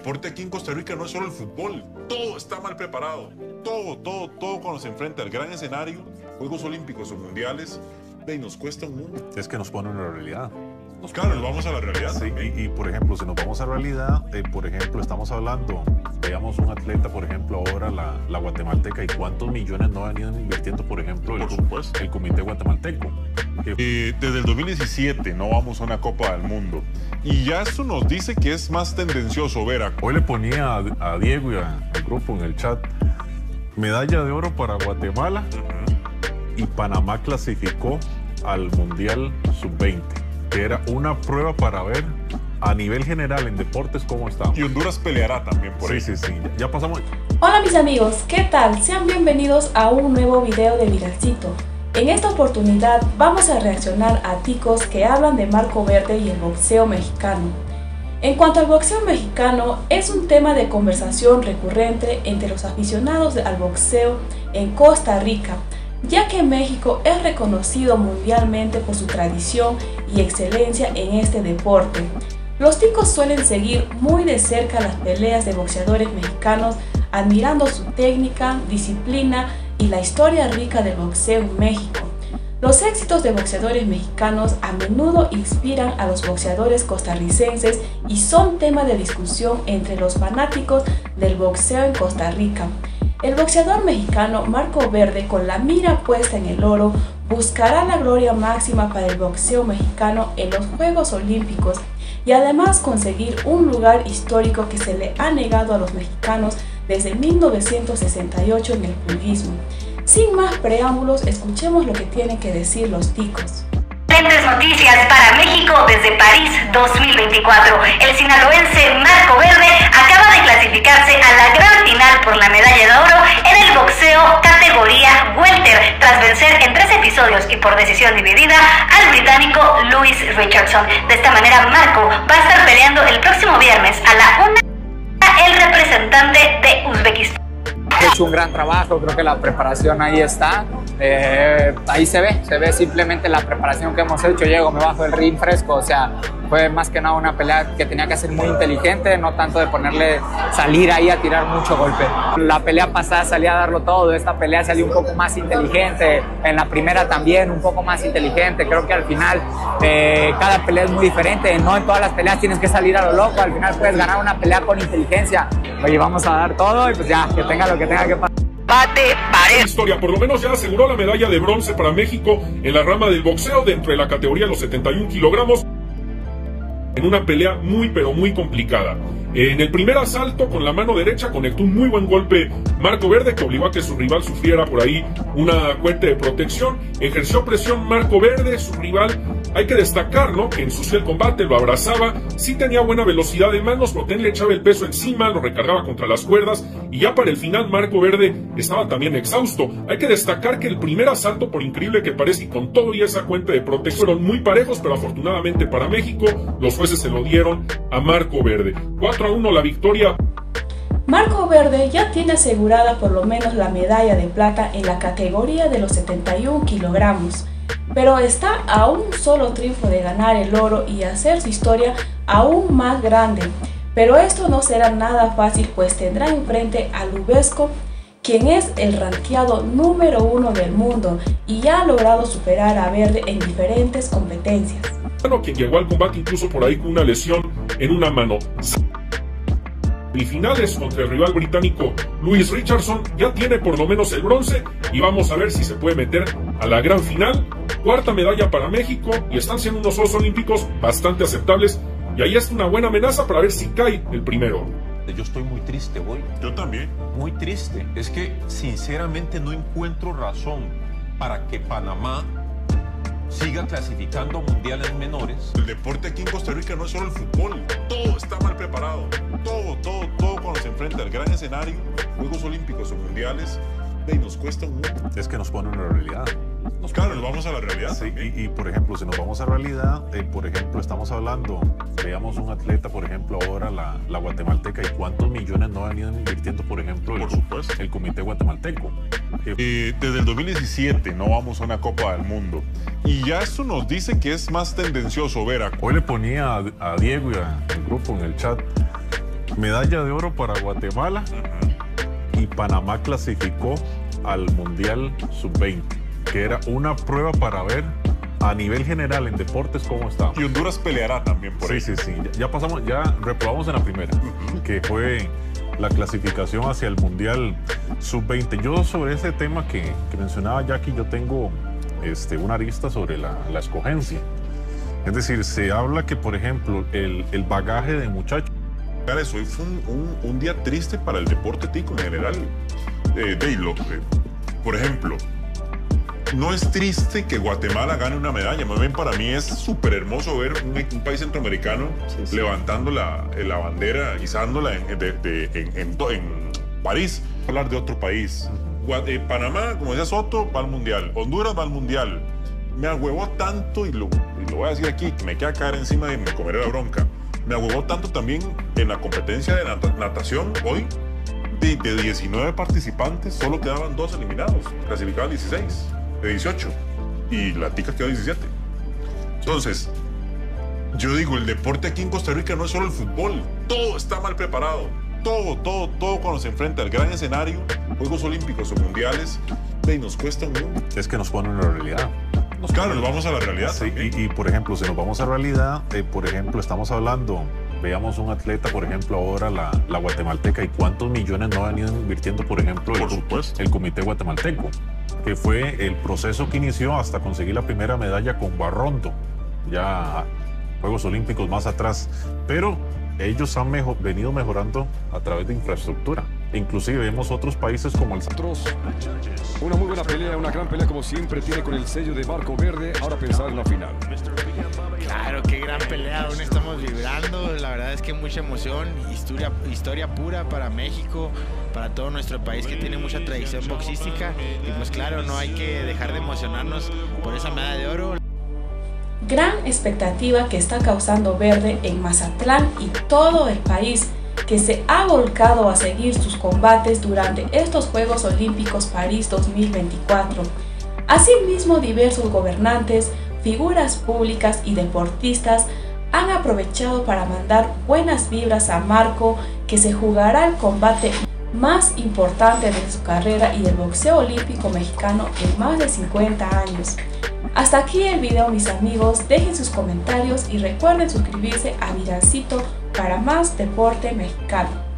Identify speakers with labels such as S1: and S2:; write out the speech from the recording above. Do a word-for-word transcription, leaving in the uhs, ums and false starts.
S1: deporte aquí en Costa Rica no es solo el fútbol, todo está mal preparado. Todo, todo, todo cuando se enfrenta al gran escenario, Juegos Olímpicos o Mundiales, y nos cuesta un mundo.
S2: Es que nos pone una realidad.
S1: Nos claro, nos vamos a la realidad.
S2: Sí, y, y por ejemplo, si nos vamos a realidad, eh, por ejemplo, estamos hablando, veamos un atleta, por ejemplo, ahora la, la guatemalteca, y cuántos millones no han ido invirtiendo, por ejemplo, el,
S1: por
S2: el comité guatemalteco.
S1: Que... Eh, desde el dos mil diecisiete no vamos a una Copa del Mundo. Y ya eso nos dice que es más tendencioso ver a...
S2: Hoy le ponía a, a Diego y a, al grupo en el chat, medalla de oro para Guatemala, uh-huh. y Panamá clasificó al Mundial sub veinte, que era una prueba para ver a nivel general en deportes cómo estamos.
S1: Y Honduras peleará también por ahí.
S2: Sí, sí, sí. Ya pasamos.
S3: Hola mis amigos, ¿qué tal? Sean bienvenidos a un nuevo video de Viralcito. En esta oportunidad vamos a reaccionar a ticos que hablan de Marco Verde y el boxeo mexicano. En cuanto al boxeo mexicano, es un tema de conversación recurrente entre los aficionados al boxeo en Costa Rica, ya que México es reconocido mundialmente por su tradición y excelencia en este deporte. Los ticos suelen seguir muy de cerca las peleas de boxeadores mexicanos, admirando su técnica, disciplina y la historia rica del boxeo en México. Los éxitos de boxeadores mexicanos a menudo inspiran a los boxeadores costarricenses y son tema de discusión entre los fanáticos del boxeo en Costa Rica. El boxeador mexicano Marco Verde, con la mira puesta en el oro, buscará la gloria máxima para el boxeo mexicano en los Juegos Olímpicos y además conseguir un lugar histórico que se le ha negado a los mexicanos desde mil novecientos sesenta y ocho en el pulguismo. Sin más preámbulos, escuchemos lo que tienen que decir los ticos.
S4: Excelentes noticias para México desde París dos mil veinticuatro. El sinaloense Marco Verde acaba de clasificarse a la gran final por la medalla de oro en el boxeo categoría welter, tras vencer en tres episodios y por decisión dividida al británico Louis Richardson. De esta manera, Marco va a estar peleando el próximo viernes a la una el representante de Uzbekistán.
S5: He hecho un gran trabajo, creo que la preparación ahí está, eh, ahí se ve, se ve simplemente la preparación que hemos hecho. Llego, me bajo del ring fresco, o sea, fue más que nada una pelea que tenía que ser muy inteligente, no tanto de ponerle, salir ahí a tirar mucho golpe. La pelea pasada salí a darlo todo, esta pelea salí un poco más inteligente, en la primera también un poco más inteligente. Creo que al final eh, cada pelea es muy diferente, no en todas las peleas tienes que salir a lo loco, al final puedes ganar una pelea con inteligencia. Oye, vamos a dar todo y pues ya, que tenga lo que tenga que pasar.
S4: Bate, pared.
S6: Historia, por lo menos ya aseguró la medalla de bronce para México en la rama del boxeo dentro de la categoría de los setenta y un kilogramos en una pelea muy pero muy complicada. En el primer asalto con la mano derecha conectó un muy buen golpe Marco Verde, que obligó a que su rival sufriera por ahí una cuenta de protección. Ejerció presión Marco Verde, su rival, hay que destacar, ¿no?, que ensució el combate, lo abrazaba, sí tenía buena velocidad de manos, pero le echaba el peso encima, lo recargaba contra las cuerdas, y ya para el final Marco Verde estaba también exhausto. Hay que destacar que el primer asalto, por increíble que parezca, y con todo y esa cuenta de protección, fueron muy parejos, pero afortunadamente para México, los jueces se lo dieron a Marco Verde. cuatro a uno la victoria.
S3: Marco Verde ya tiene asegurada por lo menos la medalla de plata en la categoría de los setenta y un kilogramos, pero está a un solo triunfo de ganar el oro y hacer su historia aún más grande. Pero esto no será nada fácil, pues tendrá enfrente a Lubezko, quien es el rankeado número uno del mundo y ya ha logrado superar a Verde en diferentes competencias.
S6: Bueno, quien llegó al combate incluso por ahí con una lesión en una mano. Semifinales contra el rival británico Louis Richardson, ya tiene por lo menos el bronce y vamos a ver si se puede meter a la gran final. Cuarta medalla para México y están siendo unos Juegos Olímpicos bastante aceptables y ahí está una buena amenaza para ver si cae el primero.
S7: Yo estoy muy triste hoy.
S1: Yo también.
S7: Muy triste. Es que sinceramente no encuentro razón para que Panamá siga clasificando mundiales menores.
S1: El deporte aquí en Costa Rica no es solo el fútbol, todo está mal preparado. Todo, todo, todo cuando se enfrenta al gran escenario, Juegos Olímpicos o Mundiales, y nos cuesta un mundo.
S2: Es que nos pone una realidad.
S1: Nos claro, nos vamos a la realidad.
S2: Sí, y, y por ejemplo, si nos vamos a realidad, eh, por ejemplo, estamos hablando, veamos un atleta, por ejemplo, ahora la, la guatemalteca, y cuántos millones no han ido invirtiendo, por ejemplo,
S1: por
S2: el,
S1: supuesto.
S2: el comité guatemalteco.
S1: Eh, desde el dos mil diecisiete no vamos a una Copa del Mundo. Y ya eso nos dice que es más tendencioso ver a...
S2: Hoy le ponía a, a Diego y a- al grupo en el chat, medalla de oro para Guatemala y Panamá clasificó al Mundial sub veinte, que era una prueba para ver a nivel general en deportes cómo estamos.
S1: Y Honduras peleará también por
S2: Sí,
S1: ahí.
S2: sí, sí. Ya, ya pasamos, ya reprobamos en la primera, uh-huh. que fue la clasificación hacia el Mundial sub veinte. Yo sobre ese tema que, que mencionaba Jackie, yo tengo este, una arista sobre la, la escogencia. Es decir, se habla que, por ejemplo, el, el bagaje de muchachos.
S1: Eso hoy fue un, un, un día triste para el deporte tico en general. Eh, de, lo, eh, por ejemplo, no es triste que Guatemala gane una medalla. Más bien para mí es súper hermoso ver un, un país centroamericano sí, sí. levantando la, la bandera, izándola en, de, de, en, en, en París. Hablar de otro país. Uh-huh. eh, Panamá, como decía Soto, va al Mundial. Honduras va al Mundial. Me ahuevó tanto, y lo, y lo voy a decir aquí, que me queda caer encima y me comeré la bronca. Me ahuevó tanto también en la competencia de nat natación hoy. De, de diecinueve participantes, solo quedaban dos eliminados. Clasificaban dieciséis. De dieciocho, y la tica quedó diecisiete. Entonces, yo digo, el deporte aquí en Costa Rica no es solo el fútbol, todo está mal preparado, todo, todo, todo cuando se enfrenta al gran escenario, Juegos Olímpicos o Mundiales, y nos cuesta un mundo.
S2: Es que nos ponen en la realidad.
S1: Nos claro, nos vamos a la realidad.
S2: Sí, y, y por ejemplo, si nos vamos a la realidad, eh, por ejemplo, estamos hablando, veamos un atleta, por ejemplo, ahora la, la guatemalteca, y cuántos millones no han ido invirtiendo, por ejemplo,
S1: por
S2: el,
S1: supuesto.
S2: el Comité Guatemalteco, que fue el proceso que inició hasta conseguir la primera medalla con Barrondo, ya Juegos Olímpicos más atrás, pero ellos han mejor, venido mejorando a través de infraestructura. Inclusive vemos otros países como el...
S8: Una muy buena pelea, una gran pelea como siempre tiene con el sello de Marco Verde, ahora pensar en la final.
S9: Claro, qué gran pelea, aún estamos vibrando, la verdad es que mucha emoción, historia, historia pura para México, para todo nuestro país que tiene mucha tradición boxística, y pues claro, no hay que dejar de emocionarnos por esa medalla de oro.
S3: Gran expectativa que está causando Verde en Mazatlán y todo el país, que se ha volcado a seguir sus combates durante estos Juegos Olímpicos París dos mil veinticuatro. Asimismo, diversos gobernantes, figuras públicas y deportistas han aprovechado para mandar buenas vibras a Marco, que se jugará el combate más importante de su carrera y del boxeo olímpico mexicano en más de cincuenta años. Hasta aquí el video, mis amigos, dejen sus comentarios y recuerden suscribirse a Viralcito para más deporte mexicano.